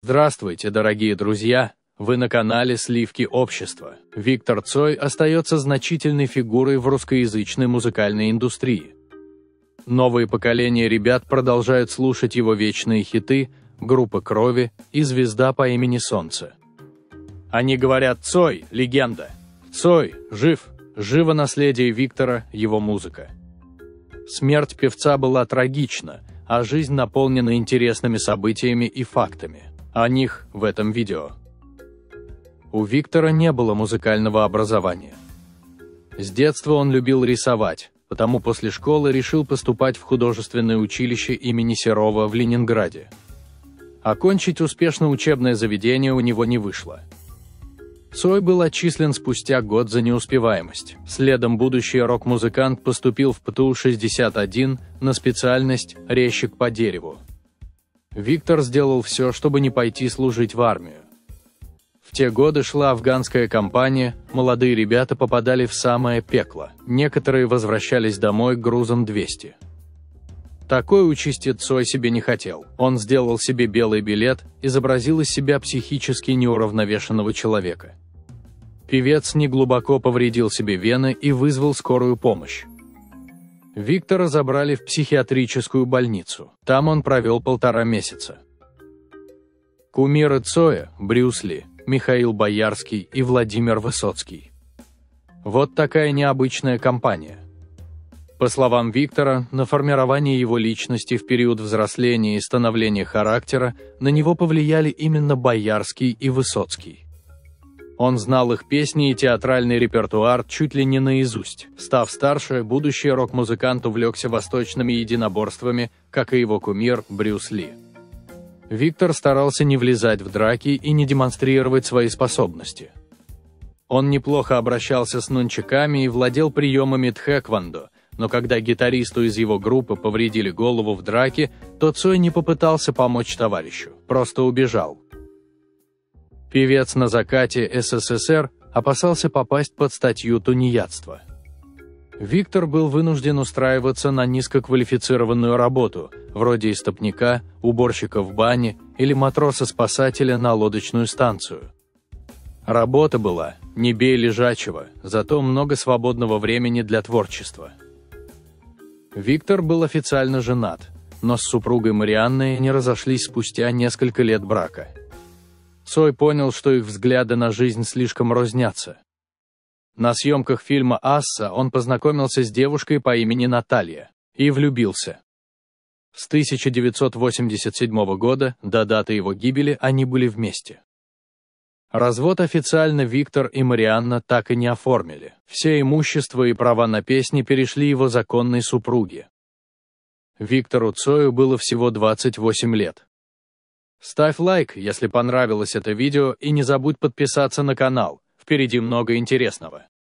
Здравствуйте, дорогие друзья! Вы на канале «Сливки общества». Виктор Цой остается значительной фигурой в русскоязычной музыкальной индустрии. Новые поколения ребят продолжают слушать его вечные хиты «Группа крови» и «Звезда по имени Солнце». Они говорят: «Цой – легенда! Цой – жив! Живо наследие Виктора, его музыка!» Смерть певца была трагична, а жизнь наполнена интересными событиями и фактами. О них в этом видео. У Виктора не было музыкального образования. С детства он любил рисовать, потому после школы решил поступать в художественное училище имени Серова в Ленинграде. Окончить успешно учебное заведение у него не вышло. Цой был отчислен спустя год за неуспеваемость. Следом будущий рок-музыкант поступил в ПТУ-61 на специальность «резчик по дереву». Виктор сделал все, чтобы не пойти служить в армию. В те годы шла афганская кампания, молодые ребята попадали в самое пекло, некоторые возвращались домой грузом 200. Такой участи Цой себе не хотел. Он сделал себе белый билет, изобразил из себя психически неуравновешенного человека. Певец неглубоко повредил себе вены и вызвал скорую помощь. Виктора забрали в психиатрическую больницу. Там он провел 1,5 месяца. Кумиры Цоя – Брюс Ли, Михаил Боярский и Владимир Высоцкий. Вот такая необычная компания. По словам Виктора, на формирование его личности в период взросления и становления характера на него повлияли именно Боярский и Высоцкий. Он знал их песни и театральный репертуар чуть ли не наизусть. Став старше, будущий рок-музыкант увлекся восточными единоборствами, как и его кумир Брюс Ли. Виктор старался не влезать в драки и не демонстрировать свои способности. Он неплохо обращался с нунчаками и владел приемами тхэквондо, но когда гитаристу из его группы повредили голову в драке, то Цой не попытался помочь товарищу, просто убежал. Певец на закате СССР опасался попасть под статью тунеядства. Виктор был вынужден устраиваться на низкоквалифицированную работу, вроде истопника, уборщика в бане или матроса-спасателя на лодочную станцию. Работа была не бей лежачего, зато много свободного времени для творчества. Виктор был официально женат, но с супругой Марианной не разошлись спустя несколько лет брака. Цой понял, что их взгляды на жизнь слишком разнятся. На съемках фильма «Асса» он познакомился с девушкой по имени Наталья и влюбился. С 1987 года до даты его гибели они были вместе. Развод официально Виктор и Марианна так и не оформили. Все имущество и права на песни перешли его законной супруге. Виктору Цою было всего 28 лет. Ставь лайк, если понравилось это видео, и не забудь подписаться на канал, впереди много интересного.